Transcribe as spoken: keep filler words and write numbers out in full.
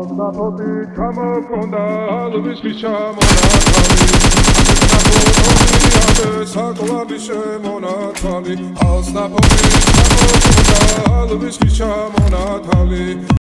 Snapoti ჩამოქონდა ალვის ჩამონათალი Snapoti აბე საკვარი შემონათალი Snapoti ჩამოქონდა ალვის ჩამონათალი